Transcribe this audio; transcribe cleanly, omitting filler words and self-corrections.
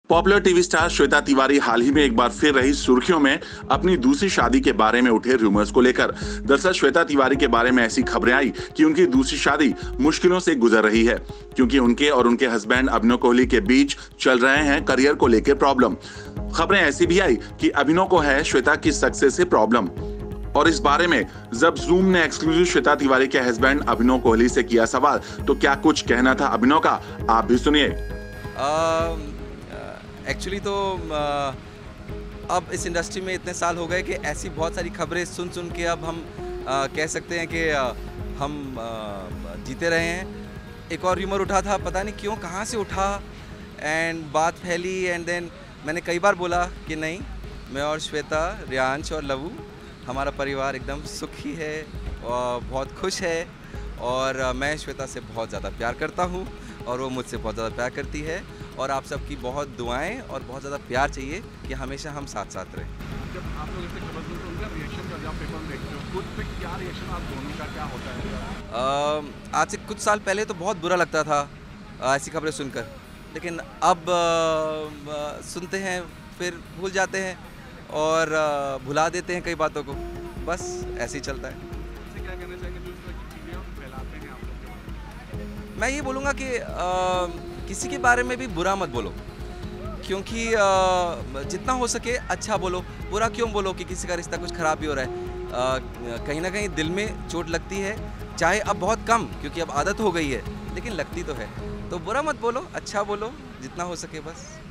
Popular TV star Shweta Tiwari हाल ही में एक बार फिर रही सुर्खियों में अपनी दूसरी शादी के बारे में उठे रूमर्स को लेकर। दरअसल श्वेता तिवारी के बारे में ऐसी खबरें आई कि उनकी दूसरी शादी मुश्किलों से गुजर रही है, क्योंकि उनके और उनके हस्बैंड अभिनव कोहली के बीच चल रहे हैं करियर को लेकर प्रॉब्लम। खबरें ऐसी भी आई कि अभिनव को है श्वेता की सक्सेस से प्रॉब्लम, और इस बारे में जब जूम ने एक्सक्लूसिव श्वेता तिवारी के हस्बैंड अभिनव कोहली से किया सवाल तो क्या कुछ कहना था अभिनव का, आप भी सुनिए। एक्चुअली तो अब इस इंडस्ट्री में इतने साल हो गए कि ऐसी बहुत सारी खबरें सुन सुन के अब हम कह सकते हैं कि हम जीते रहे हैं। एक और र्यूमर उठा था, पता नहीं क्यों कहाँ से उठा, एंड बात फैली, एंड देन मैंने कई बार बोला कि नहीं, मैं और श्वेता, रियांश और लवू, हमारा परिवार एकदम सुखी है और बहुत खुश है, और मैं श्वेता से बहुत ज़्यादा प्यार करता हूँ और वो मुझसे बहुत ज़्यादा प्यार करती है, और आप सबकी बहुत दुआएं और बहुत ज़्यादा प्यार चाहिए कि हमेशा हम साथ साथ रहें। जब आप लोग ऐसे खबर सुनते हो, उनका रिएक्शन का, जब पेपर में देखते हो, खुद पे क्या रिएक्शन आप दोनों का क्या होता है? आज से कुछ साल पहले तो बहुत बुरा लगता था ऐसी खबरें सुनकर, लेकिन अब सुनते हैं फिर भूल जाते हैं और भुला देते हैं कई बातों को, बस ऐसे ही चलता है। इससे क्या कहना चाहेंगे जो इस तरह की चीज़ें फैलाते हैं आप लोग के बारे में? मैं ये बोलूँगा कि किसी के बारे में भी बुरा मत बोलो, क्योंकि जितना हो सके अच्छा बोलो। बुरा क्यों बोलो कि किसी का रिश्ता कुछ ख़राब भी हो रहा है। कहीं ना कहीं दिल में चोट लगती है, चाहे अब बहुत कम, क्योंकि अब आदत हो गई है, लेकिन लगती तो है। तो बुरा मत बोलो, अच्छा बोलो जितना हो सके बस।